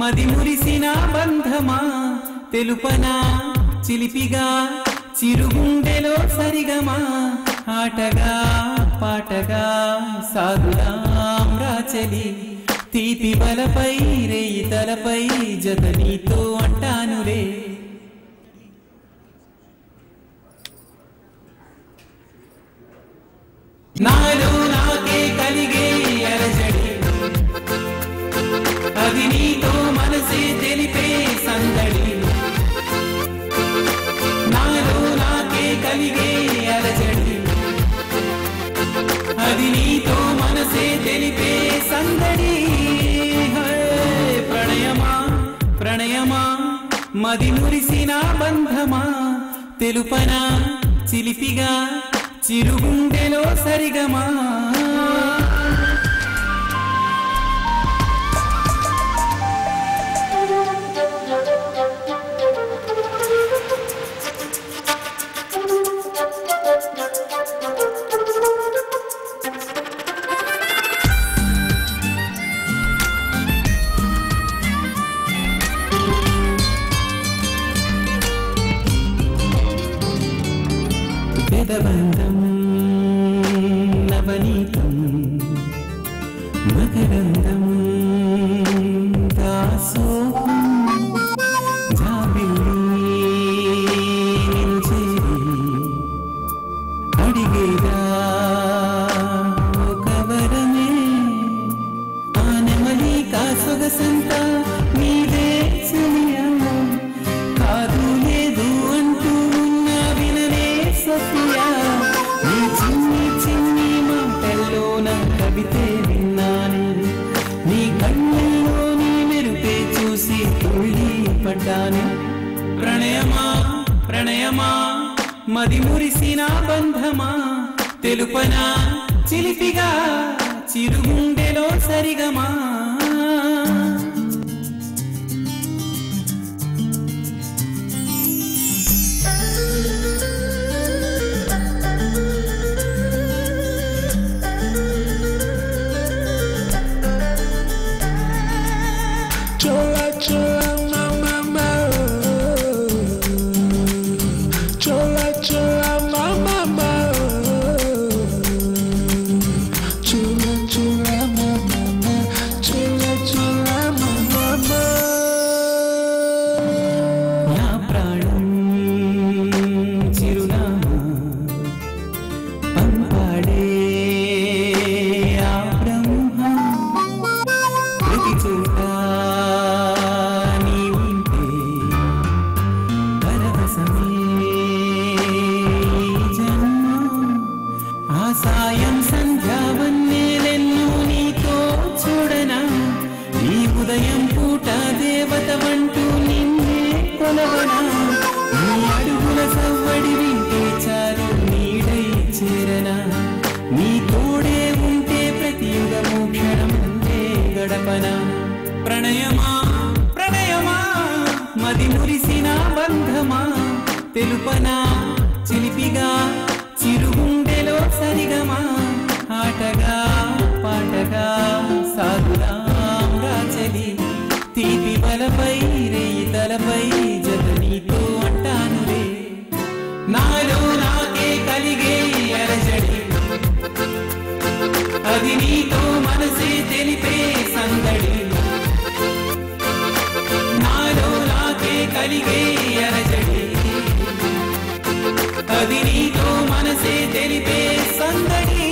మది మురిసిన బంధమా తెలుపనా చిలిపిగా చిరుగుండెలో సరిగమా ఆటగా పాటగా సాగుదాం రాచలి తీపి బలపై రేయి తలపై జత నీతో అంటానులే నాలో నాకే కలిగే అలజడి అది నీతో మనసే తెలిపే సందడి నాలో నాకే కలిగే అలజడి అది నీతో మనసే తెలిపే సందడి ప్రణయమా ప్రణయమా మది మురిసిన బంధమా తెలుపనా చిలిపిగా చిరుగుండెలో సరిగమా వేదబంధం నవనీతం మకరందం దాసోహం జాబిల్లి అడిగేదా ఒక వరమే ఆనమలి కాసొగసంత నీదే చెలియా కాదు లేదు అంటూ ఉన్న వినలే సఫియా నీ చిన్ని చిన్ని మాటల్లోన కవితే విన్నాను నీ కళ్ళల్లో నీ మెరుపే చూసి తుళ్ళి పడ్డాను ప్రణయమా ప్రణయమా మది మురిసిన బంధమా తెలుపనా చిలిపిగా చిరుగుండెలో సరిగమా సాయం సంధ్యావన్నేలెన్నో నీతో చూడనా ఈ ఉదయం పూట దేవత వంటూ నిన్నే కొలవనా నీ అడుగుల సవ్వడి వింటే చాలు నీడై చేరనా నీ తోడే ఉంటే ప్రతి యుగము క్షణమంతే గడపనా ప్రణయమా ప్రణయమా మది మురిసిన బంధమా తెలుపనా చిలిపిగా చిరుగుండెలో సరిగమా ఆటగా పాటగా సాగుదాం రాచలి తీపి బలపై రేయి తలపై జత నీతో అంటానులే నాలో నాకే కలిగే అలజడి అది నీతో మనసే తెలిపే సందడి నాలో నాకే కలిగే అలజడి అది నీతో మనసే తెలిపే సందడి